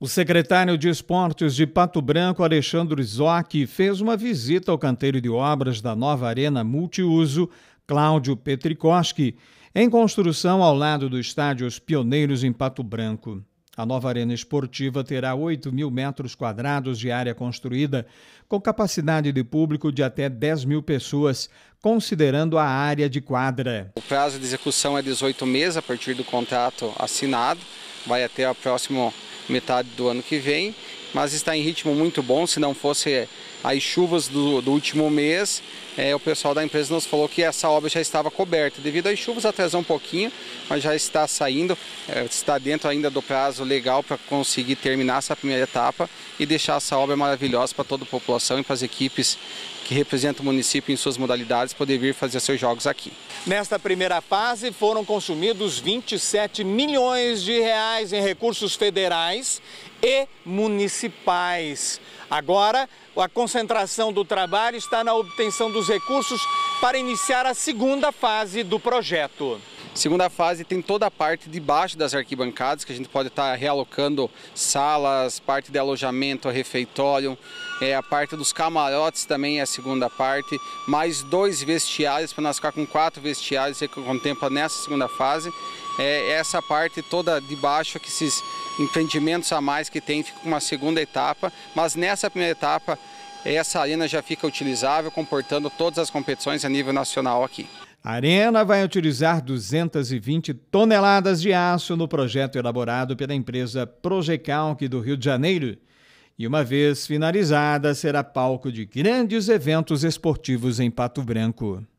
O secretário de Esportes de Pato Branco, Alexandre Zocchi, fez uma visita ao canteiro de obras da nova Arena Multiuso, Cláudio Petrikoski, em construção ao lado do estádio Os Pioneiros, em Pato Branco. A nova arena esportiva terá 8.000 metros quadrados de área construída, com capacidade de público de até 10.000 pessoas, considerando a área de quadra. O prazo de execução é 18 meses a partir do contrato assinado, vai até a próxima metade do ano que vem, mas está em ritmo muito bom. Se não fosse as chuvas do último mês, o pessoal da empresa nos falou que essa obra já estava coberta. Devido às chuvas atrasou um pouquinho, mas já está saindo, está dentro ainda do prazo legal para conseguir terminar essa primeira etapa e deixar essa obra maravilhosa para toda a população e para as equipes que representam o município em suas modalidades poder vir fazer seus jogos aqui. Nesta primeira fase foram consumidos 27 milhões de reais em recursos federais e municipais. Agora, a concentração do trabalho está na obtenção dos recursos para iniciar a segunda fase do projeto. Segunda fase tem toda a parte de baixo das arquibancadas, que a gente pode estar realocando salas, parte de alojamento, refeitório, a parte dos camarotes também é a segunda parte, mais 2 vestiários, para nós ficar com 4 vestiários que contempla nessa segunda fase. Essa parte toda de baixo, que esses empreendimentos a mais que tem, fica com uma segunda etapa, mas nessa primeira etapa, essa arena já fica utilizável, comportando todas as competições a nível nacional aqui. A arena vai utilizar 220 toneladas de aço no projeto elaborado pela empresa Projecalc do Rio de Janeiro. E uma vez finalizada, será palco de grandes eventos esportivos em Pato Branco.